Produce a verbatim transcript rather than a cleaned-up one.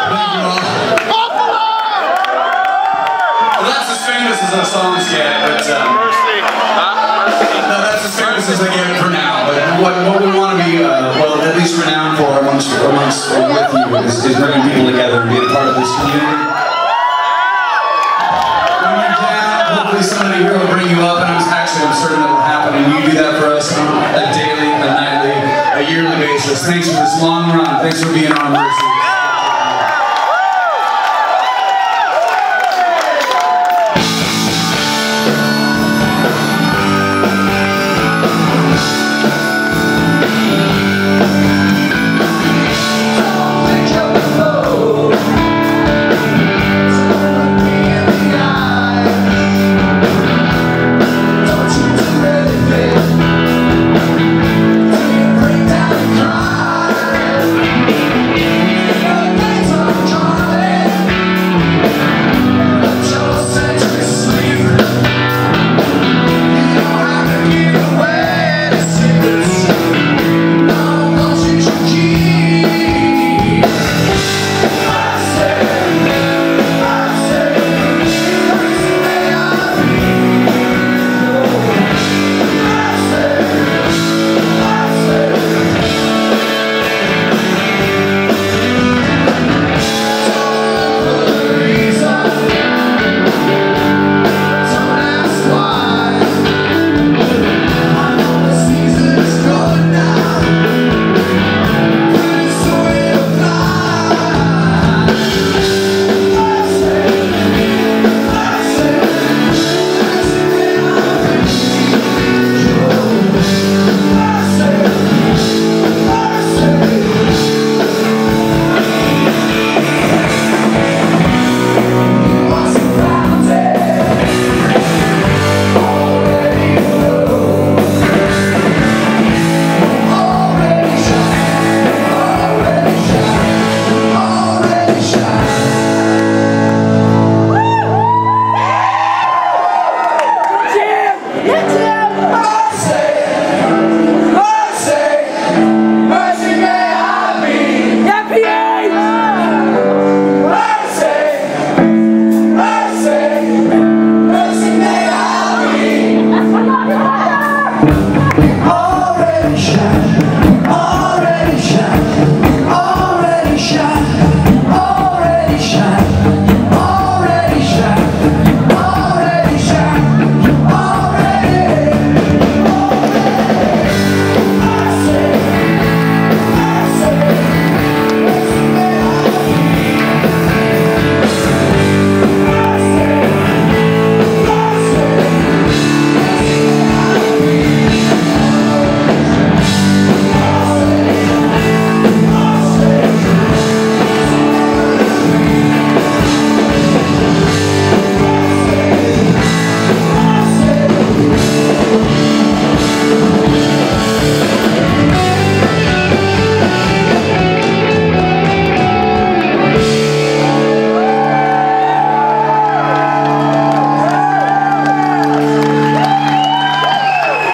As our songs get, but um, no, that's as famous as they get for now. But what, what we want to be, uh, well, at least renowned for amongst, amongst uh, with you is, is bringing people together and being a part of this community. When you're down, hopefully somebody here will bring you up, and I'm actually I'm certain that will happen. And you do that for us on a daily, a nightly, a yearly basis. Thanks for this long run. Thanks for being on Mercy.